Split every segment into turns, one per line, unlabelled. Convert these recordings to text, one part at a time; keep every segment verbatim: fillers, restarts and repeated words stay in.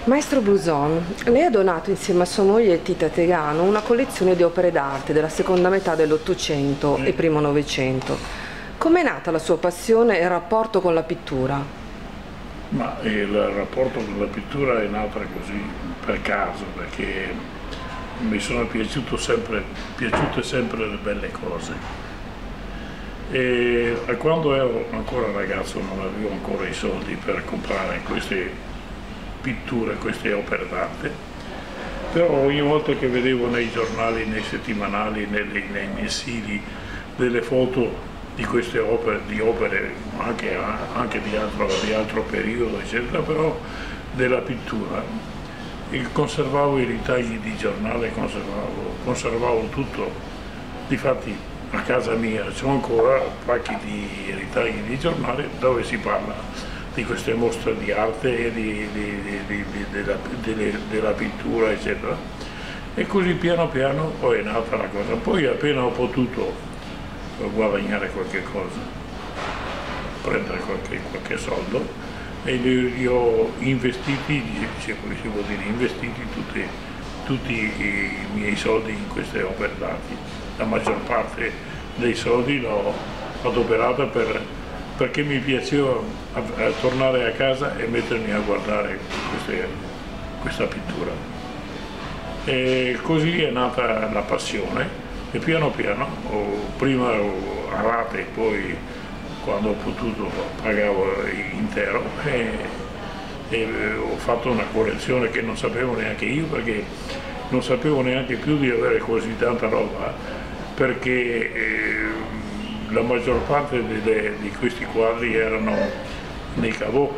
Maestro Buson, lei ha donato insieme a sua moglie Tita Tegano una collezione di opere d'arte della seconda metà dell'Ottocento e primo Novecento. Com'è nata la sua passione e il rapporto con la pittura?
Ma il rapporto con la pittura è nata così per caso, perché mi sono piaciuto sempre, piaciute sempre le belle cose. E quando ero ancora ragazzo non avevo ancora i soldi per comprare queste pitture, queste opere d'arte, però ogni volta che vedevo nei giornali, nei settimanali, nei, nei mensili delle foto di queste opere, di opere anche, anche di, altro, di altro periodo, eccetera, però della pittura, e conservavo i ritagli di giornale, conservavo, conservavo tutto. Difatti a casa mia c'ho ancora pacchi di ritagli di giornale dove si parla di queste mostre di arte e di, di, di, di, di, della, delle, della pittura, eccetera. E così piano piano poi è nata la cosa. Poi appena ho potuto guadagnare qualche cosa, prendere qualche, qualche soldo, e li, li ho investiti, se si può dire, investiti tutti, tutti i miei soldi in queste opere d'arte. La maggior parte dei soldi l'ho adoperata per perché mi piaceva a, a tornare a casa e mettermi a guardare queste, questa pittura. E così è nata la passione e piano piano, oh, prima a rate, poi quando ho potuto pagavo intero e, e ho fatto una collezione che non sapevo neanche io, perché non sapevo neanche più di avere così tanta roba, perché eh, la maggior parte di, di questi quadri erano nei caveau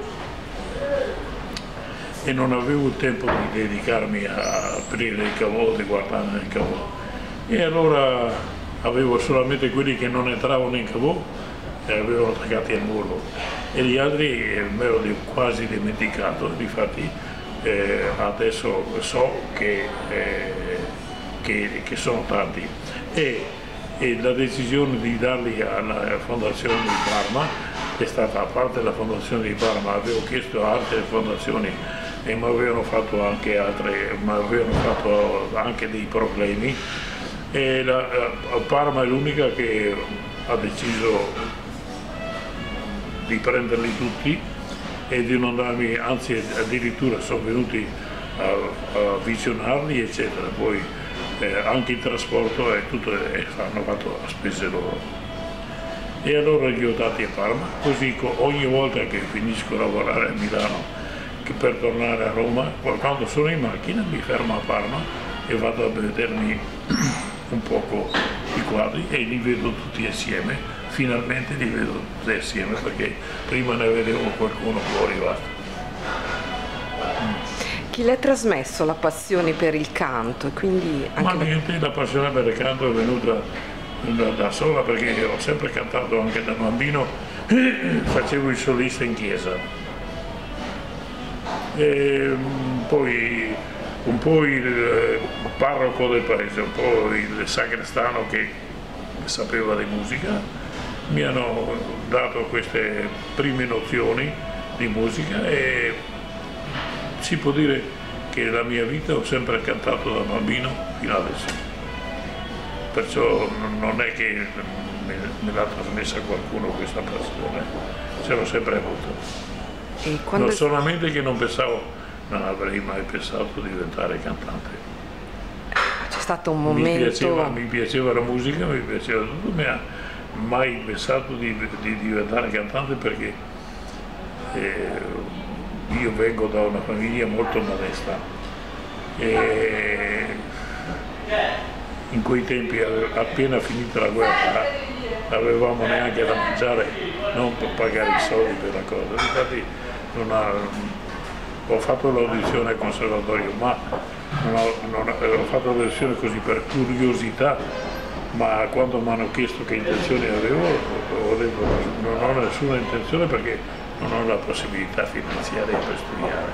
e non avevo il tempo di dedicarmi a aprire il caveau, di guardare nel caveau, e allora avevo solamente quelli che non entravano in caveau e avevano attaccati al muro, e gli altri eh, me l'ho quasi dimenticato. Difatti eh, adesso so che, eh, che, che sono tanti. E E la decisione di darli alla Fondazione di Parma è stata, a parte la Fondazione di Parma, avevo chiesto a altre fondazioni e mi avevano fatto anche altre, mi avevano fatto anche dei problemi, e la, Parma è l'unica che ha deciso di prenderli tutti e di non darmi, anzi addirittura sono venuti a, a visionarli, eccetera. Poi Eh, anche il trasporto e tutto eh, hanno fatto a spese loro, e allora li ho dati a Parma, così ogni volta che finisco a lavorare a Milano, che per tornare a Roma, quando sono in macchina mi fermo a Parma e vado a vedermi un poco i quadri e li vedo tutti assieme. Finalmente li vedo tutti assieme, perché prima ne vedevo qualcuno fuori. Basta.
Chi le ha trasmesso la passione per il canto? E quindi anche
Ma niente, la passione per il canto è venuta da, da sola, perché ho sempre cantato anche da bambino, facevo il solista in chiesa. E poi un po' il parroco del paese, un po' il sacrestano che sapeva di musica, mi hanno dato queste prime nozioni di musica, e si può dire che la mia vita ho sempre cantato da bambino fino adesso, perciò non è che me l'ha trasmessa qualcuno questa passione, ce l'ho sempre avuto.
E quando...
Non solamente che non pensavo, non avrei mai pensato di diventare cantante.
C'è stato un momento...
Mi piaceva, mi piaceva la musica, mi piaceva tutto, mi ha mai pensato di, di diventare cantante, perché eh, io vengo da una famiglia molto modesta e in quei tempi, appena finita la guerra, avevamo neanche da mangiare, non per pagare i soldi per la cosa. Infatti non ha, ho fatto l'audizione al conservatorio, ma non ho, non ho, ho fatto l'audizione così per curiosità, ma quando mi hanno chiesto che intenzioni avevo, ho detto non ho nessuna intenzione, perché non ho la possibilità finanziaria per studiare.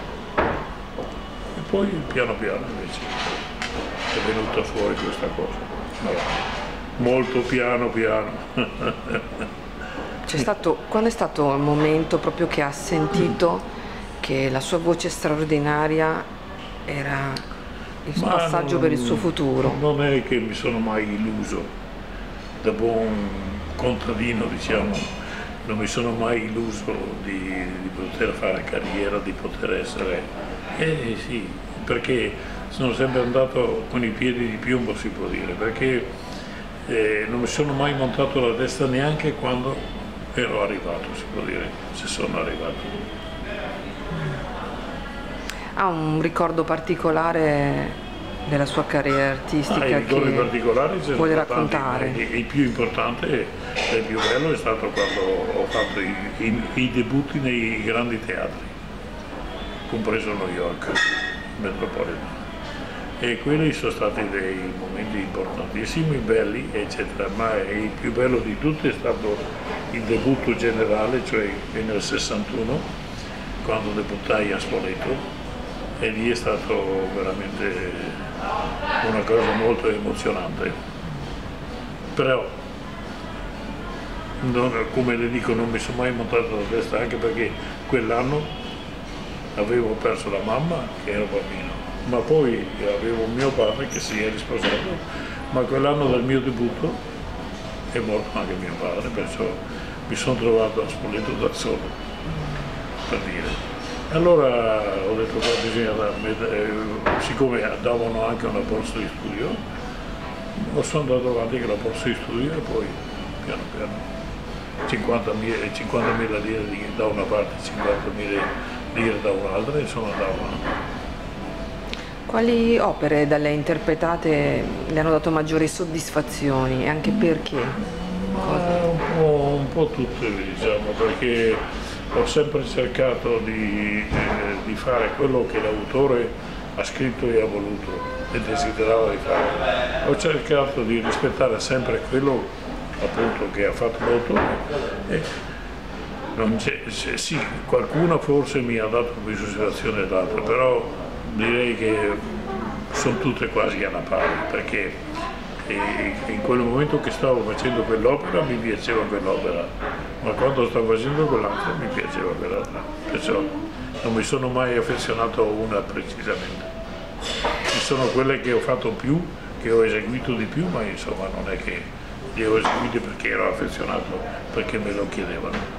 E poi piano piano invece è venuta fuori questa cosa. Vabbè. Molto piano piano.
C'è stato, quando è stato il momento proprio che ha sentito che la sua voce straordinaria era il
Ma
passaggio
non,
per il suo futuro.
non è che mi sono mai illuso, da buon contadino diciamo, non mi sono mai illuso di, di poter fare carriera, di poter essere... Eh sì, perché sono sempre andato con i piedi di piombo, si può dire, perché eh, non mi sono mai montato la testa neanche quando ero arrivato, si può dire, se sono arrivato.
Ha un ricordo particolare della sua carriera artistica
Ah, i ricordi
che
particolari ce ne
vuole
sono tanti,
raccontare?
ma il, il più importante e il più bello è stato quando ho fatto i, i, i debutti nei grandi teatri, compreso New York, Metropolitan. E quelli sono stati dei momenti importantissimi, belli, eccetera, ma il più bello di tutti è stato il debutto generale, cioè nel sessantuno, quando debuttai a Spoleto, e lì è stato veramente una cosa molto emozionante. Però, non, come le dico, non mi sono mai montato la testa, anche perché quell'anno avevo perso la mamma, che era bambino, ma poi avevo mio padre che si è risposato, ma quell'anno del mio debutto è morto anche mio padre, perciò mi sono trovato a Spoleto da solo, per dire. Allora ho detto che bisogna, eh, siccome davano anche una borsa di studio, ho sono andato avanti con la borsa di studio e poi piano piano cinquantamila lire da una parte, cinquantamila lire da un'altra, insomma andavano.
Quali opere da lei interpretate le hanno dato maggiori soddisfazioni e anche perché?
Ma un po', un po' tutte, diciamo, perché ho sempre cercato di, eh, di fare quello che l'autore ha scritto e ha voluto e desiderava di fare. Ho cercato di rispettare sempre quello appunto che ha fatto l'autore. E non c'è, sì, qualcuno forse mi ha dato più soddisfazione dell'altra, però direi che sono tutte quasi alla pari, perché in quel momento che stavo facendo quell'opera mi piaceva quell'opera, ma quando stavo facendo quell'altra mi piaceva quell'altra, perciò non mi sono mai affezionato a una precisamente. Ci sono quelle che ho fatto più, che ho eseguito di più, ma insomma non è che le ho eseguite perché ero affezionato, perché me lo chiedevano.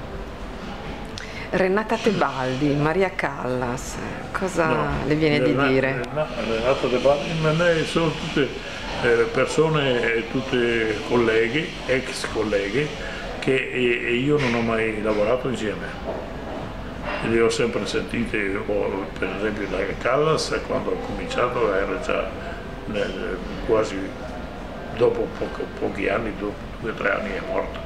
Renata Tebaldi, Maria Callas, cosa
No,
le viene di
Renata,
dire?
No, Renata Tebaldi non è, sono tutte eh, persone, tutte colleghe, ex colleghe, che e, e io non ho mai lavorato insieme. Le ho sempre sentite, o, per esempio da Callas, quando ho cominciato era già nel, quasi dopo poco, pochi anni, dopo due o tre anni è morta.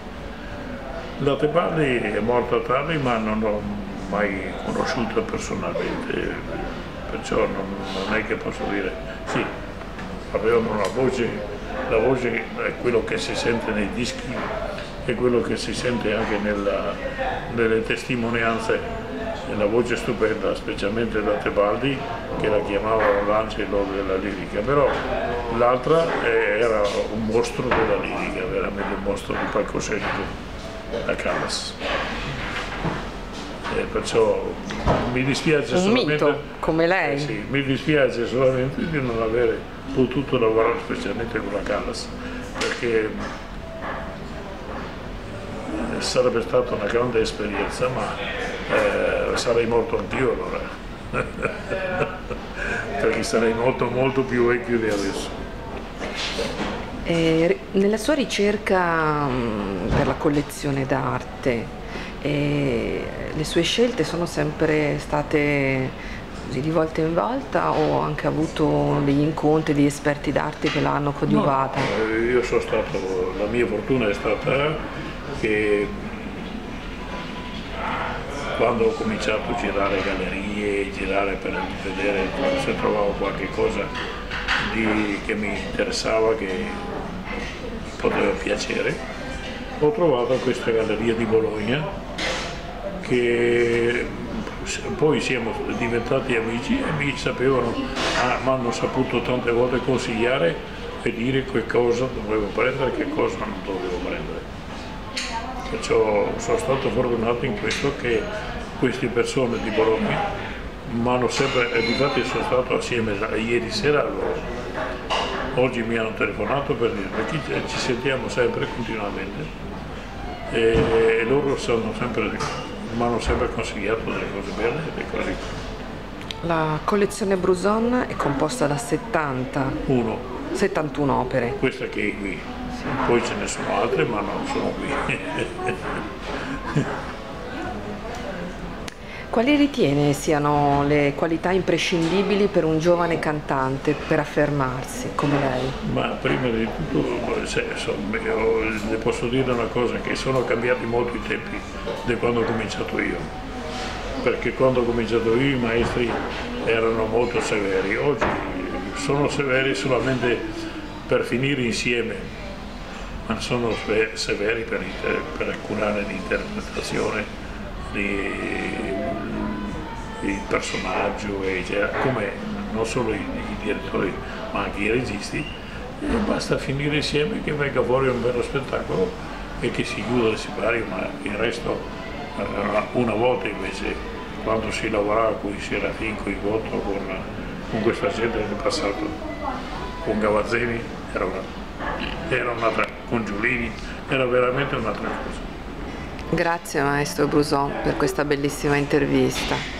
La Tebaldi è morta tardi, ma non l'ho mai conosciuta personalmente, perciò non, non è che posso dire, sì, avevano una voce, la voce è quello che si sente nei dischi, è quello che si sente anche nella, nelle testimonianze, la voce stupenda, specialmente da Tebaldi, che la chiamavano l'angelo della lirica, però l'altra era un mostro della lirica, veramente un mostro di palcoscenico. A Callas. E perciò mi dispiace
un
solamente,
mito come lei.
Eh sì, mi dispiace solamente di non aver potuto lavorare specialmente con la Callas, perché sarebbe stata una grande esperienza, ma eh, sarei morto anch'io allora, perché sarei molto molto più vecchio di adesso.
Eh, nella sua ricerca mh, per la collezione d'arte, eh, le sue scelte sono sempre state così di volta in volta o ha anche avuto degli incontri di esperti d'arte che l'hanno coadiuvata?
No, io sono stato, la mia fortuna è stata che quando ho cominciato a girare gallerie, girare per vedere se trovavo qualche cosa di, che mi interessava, che poteva piacere, ho trovato questa galleria di Bologna che poi siamo diventati amici e mi sapevano, ah, mi hanno saputo tante volte consigliare e dire che cosa dovevo prendere e che cosa non dovevo prendere. Perciò sono stato fortunato in questo che queste persone di Bologna, ma hanno sempre, e difatti sono stato assieme ieri sera a loro. Oggi mi hanno telefonato per dire che ci sentiamo sempre, continuamente, e loro sono sempre, mi hanno sempre consigliato delle cose belle e delle cose.
La collezione Bruson è composta da settanta,
Uno.
settantuno opere.
Questa che è qui, sì. Poi ce ne sono altre ma non sono qui.
Quali ritiene siano le qualità imprescindibili per un giovane cantante per affermarsi come lei?
Ma prima di tutto, se, insomma, io le posso dire una cosa, che sono cambiati molto i tempi di quando ho cominciato io, perché quando ho cominciato io i maestri erano molto severi, oggi sono severi solamente per finire insieme, ma sono severi per, per curare l'interpretazione il personaggio, e cioè, come non solo i, i direttori ma anche i registi, e basta finire insieme che venga fuori un bello spettacolo e che si chiuda e si pari, ma il resto una volta invece quando si lavorava con i Serafin, con i Gotto, con, con questa gente del passato, con Gavazzeni era una, era un'altra, con Giulini era veramente un'altra cosa.
Grazie maestro Bruson per questa bellissima intervista.